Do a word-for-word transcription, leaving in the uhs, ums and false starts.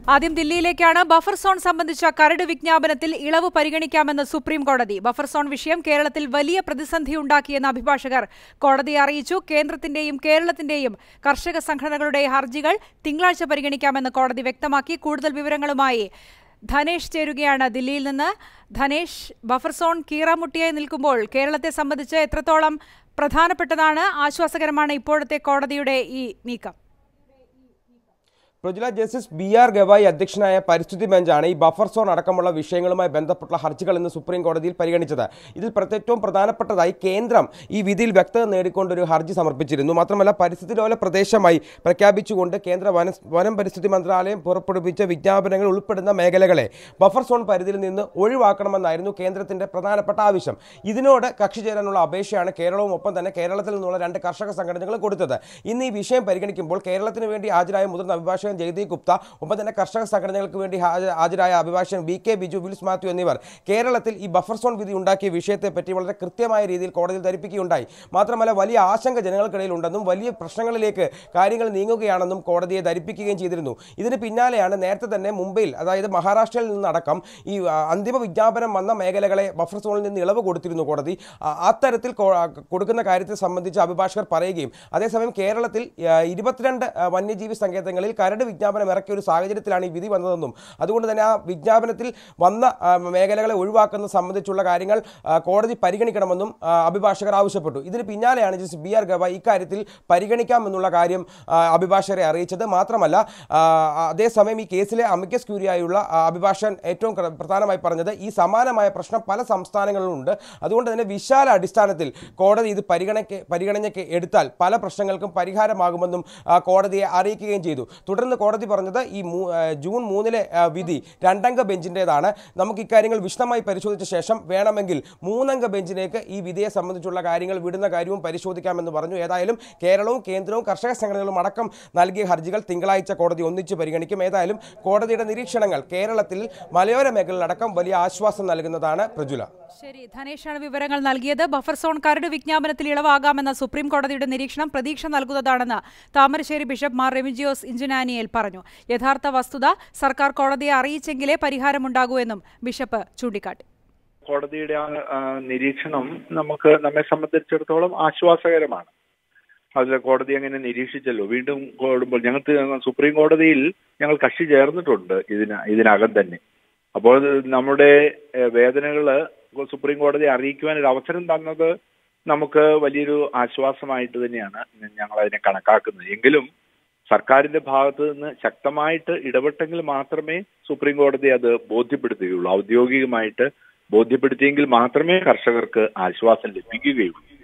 ആദ്യം ദില്ലിയിലേക്കാണ്. Buffer zone സംബന്ധിച്ച കരട് വിജ്ഞാപനത്തിൽ ഇളവ് പരിഗണിക്കാമെന്ന് സുപ്രീം കോടതി. ബഫർ സോൺ വിഷയം കേരളത്തിൽ വലിയ പ്രതിസന്ധി ഉണ്ടാക്കിയെന്ന് അഭിഭാഷകർ കോടതിയെ അറിയിച്ചു. കേന്ദ്രത്തിന്റെയും കേരളത്തിന്റെയും കർഷക സംഘടനകളുടെ ഹർജികൾ തിങ്കളാഴ്ച പരിഗണിക്കാമെന്ന് കോടതി വ്യക്തമാക്കി. കൂടുതൽ വിവരങ്ങളുമായി ധനേഷ് ചേരുകയാണ് ദില്ലിയിൽ നിന്ന്. ധനേഷ്, ബഫർ സോൺ കീറാമുട്ടിയായി നിൽക്കുമ്പോൾ കേരളത്തെ സംബന്ധിച്ച് എത്രത്തോളം പ്രധാനപ്പെട്ടതാണ്, ആശ്വാസകരമാണ് ഇപ്പോഴത്തെ കോടതിയുടെ ഈ നീക്കം? Prajula, justice B R Gavai അധ്യക്ഷനായ പരിസ്ഥിതി ബെഞ്ചാണ് ഈ ബഫർ സോൺ അടക്കമുള്ള വിഷയങ്ങളുമായി ബന്ധപ്പെട്ട ഹർജികൾ ഇന്ന് സുപ്രീം കോടതിയിൽ പരിഗണിച്ചത്. ഇതിൽ ഏറ്റവും പ്രധാനപ്പെട്ടതായി കേന്ദ്രം ഈ വിധിയിൽ വ്യക്തത നേടിക്കൊണ്ടൊരു ഹർജി സമർപ്പിച്ചിരുന്നു. മാത്രമല്ല, പരിസ്ഥിതി ലോല പ്രദേശമായി പ്രഖ്യാപിച്ചുകൊണ്ട് കേന്ദ്ര വന വനം പരിസ്ഥിതി മന്ത്രാലയം പുറപ്പെടുവിച്ച വിജ്ഞാപനങ്ങൾ ഉൾപ്പെടുന്ന മേഖലകളെ ബഫർ സോൺ പരിധിയിൽ നിന്ന് ഒഴിവാക്കണമെന്നായിരുന്നു കേന്ദ്രത്തിന്റെ പ്രധാനപ്പെട്ട ആവശ്യം. ഇതിനോട് കക്ഷി ചേരാനുള്ള അപേക്ഷയാണ് കേരളവും ഒപ്പം തന്നെ കേരളത്തിൽ നിന്നുള്ള രണ്ട് കർഷക സംഘടനകൾ കൊടുത്തത്. ഇന്ന് ഈ വിഷയം പരിഗണിക്കുമ്പോൾ കേരളത്തിന് വേണ്ടി ഹാജരായ മുതിർന്ന അഭിഭാഷകൻ ജയ്ദീപ് ഗുപ്ത, ഒപ്പം തന്നെ കർഷക സംഘടനകൾക്ക് വേണ്ടി ഹാജരായ അഭിഭാഷകൻ ബി കെ ബിജു, വിൽസ് മാത്യു എന്നിവർ കേരളത്തിൽ ഈ ബഫർ സോൺ വിധി ഉണ്ടാക്കിയ വിഷയത്തെപ്പറ്റി വളരെ കൃത്യമായ രീതിയിൽ കോടതിയിൽ ധരിപ്പിക്കുകയുണ്ടായി. മാത്രമല്ല, വലിയ ആശങ്ക ജനങ്ങൾക്കിടയിൽ ഉണ്ടെന്നും വലിയ പ്രശ്നങ്ങളിലേക്ക് കാര്യങ്ങൾ നീങ്ങുകയാണെന്നും കോടതിയെ ധരിപ്പിക്കുകയും ചെയ്തിരുന്നു. ഇതിന് പിന്നാലെയാണ് നേരത്തെ തന്നെ മുംബൈയിൽ, അതായത് മഹാരാഷ്ട്രയിൽ നിന്നടക്കം ഈ അന്തിമ വിജ്ഞാപനം വന്ന മേഖലകളെ ബഫർ സോണിൽ നിന്ന് ഇളവ് കൊടുത്തിരുന്നു കോടതി. അത്തരത്തിൽ കൊടുക്കുന്ന കാര്യത്തെ സംബന്ധിച്ച് അഭിഭാഷകർ പറയുകയും അതേസമയം കേരളത്തിൽ ഇരുപത്തിരണ്ട് വന്യജീവി സങ്കേതങ്ങളിൽ കരട് വിജ്ഞാപനം ഇറക്കിയ ഒരു സാഹചര്യത്തിലാണ് ഈ വിധി വന്നതെന്നും അതുകൊണ്ട് തന്നെ ആ വിജ്ഞാപനത്തിൽ വന്ന മേഖലകളെ ഒഴിവാക്കുന്നത് സംബന്ധിച്ചുള്ള കാര്യങ്ങൾ കോടതി പരിഗണിക്കണമെന്നും അഭിഭാഷകർ ആവശ്യപ്പെട്ടു. ഇതിന് പിന്നാലെയാണ് ജസ്റ്റിസ് ബി ആർ ഗവായി ഇക്കാര്യത്തിൽ പരിഗണിക്കാമെന്നുള്ള കാര്യം അഭിഭാഷകരെ അറിയിച്ചത്. മാത്രമല്ല, അതേസമയം ഈ കേസിലെ അമിക്കസ് ക്യൂറിയായുള്ള അഭിഭാഷകൻ ഏറ്റവും പ്രധാനമായി പറഞ്ഞത് ഈ സമാനമായ പ്രശ്നം പല സംസ്ഥാനങ്ങളിലുണ്ട്. അതുകൊണ്ട് തന്നെ വിശാല അടിസ്ഥാനത്തിൽ കോടതി ഇത് പരിഗണന പരിഗണനയ്ക്ക് എടുത്താൽ പല പ്രശ്നങ്ങൾക്കും പരിഹാരമാകുമെന്നും കോടതിയെ അറിയിക്കുകയും ചെയ്തു. തുടർന്ന് കോടതി പറഞ്ഞത് ഈ ജൂൺ മൂന്നിലെ വിധി രണ്ടംഗ ബെഞ്ചിൻ്റെതാണ്. നമുക്ക് ഇക്കാര്യങ്ങൾ വിശദമായി പരിശോധിച്ച ശേഷം വേണമെങ്കിൽ മൂന്നംഗ ബെഞ്ചിലേക്ക് ഈ വിധിയെ സംബന്ധിച്ചുള്ള കാര്യങ്ങൾ വിടുന്ന കാര്യവും പരിശോധിക്കാമെന്ന് പറഞ്ഞു. ഏതായാലും കേരളവും കേന്ദ്രവും കർഷക സംഘടനകളും അടക്കം നൽകിയ ഹർജികൾ തിങ്കളാഴ്ച കോടതി ഒന്നിച്ച് പരിഗണിക്കും. ഏതായാലും കോടതിയുടെ നിരീക്ഷണങ്ങൾ കേരളത്തിൽ മലയോര മേഖലയിലടക്കം വലിയ ആശ്വാസം നൽകുന്നതാണ്. പ്രജുല, ശരി, ധനേഷാണ് വിവരങ്ങൾ നൽകിയത്. ബഫർ സോൺ കരട് വിജ്ഞാപനത്തിൽ ഇളവാകാമെന്ന സുപ്രീം കോടതിയുടെ നിരീക്ഷണം പ്രതീക്ഷ നൽകുന്നതാണെന്ന് താമരശ്ശേരി ബിഷപ്പ് മാർ റെമിജിയോസ് ഇഞ്ചനാനിയേൽ പറഞ്ഞു. യഥാർത്ഥ വസ്തുത സർക്കാർ കോടതിയെ അറിയിച്ചെങ്കിലേ പരിഹാരമുണ്ടാകൂ എന്നും ബിഷപ്പ് ചൂണ്ടിക്കാട്ടി. കോടതിയുടെ ആ നിരീക്ഷണം നമുക്ക് നമ്മെ സംബന്ധിച്ചിടത്തോളം ആശ്വാസകരമാണ്. അതിൽ കോടതി അങ്ങനെ നിരീക്ഷിച്ചല്ലോ. വീണ്ടും കൂടുമ്പോൾ ഞങ്ങൾക്ക് സുപ്രീം കോടതിയിൽ ഞങ്ങൾ കക്ഷി ചേർന്നിട്ടുണ്ട് ഇതിന് ഇതിനകം തന്നെ. അപ്പോൾ നമ്മുടെ വേദനകള് സുപ്രീം കോടതിയെ അറിയിക്കുവാൻ ഒരു അവസരം തന്നത് നമുക്ക് വലിയൊരു ആശ്വാസമായിട്ട് തന്നെയാണ് ഞങ്ങൾ അതിനെ കണക്കാക്കുന്നത്. എങ്കിലും സർക്കാരിന്റെ ഭാഗത്ത് നിന്ന് ശക്തമായിട്ട് ഇടപെട്ടെങ്കിൽ മാത്രമേ സുപ്രീം കോടതി അത് ബോധ്യപ്പെടുത്തുകയുള്ളൂ. ഔദ്യോഗികമായിട്ട് ബോധ്യപ്പെടുത്തിയെങ്കിൽ മാത്രമേ കർഷകർക്ക് ആശ്വാസം ലഭിക്കുകയുള്ളൂ.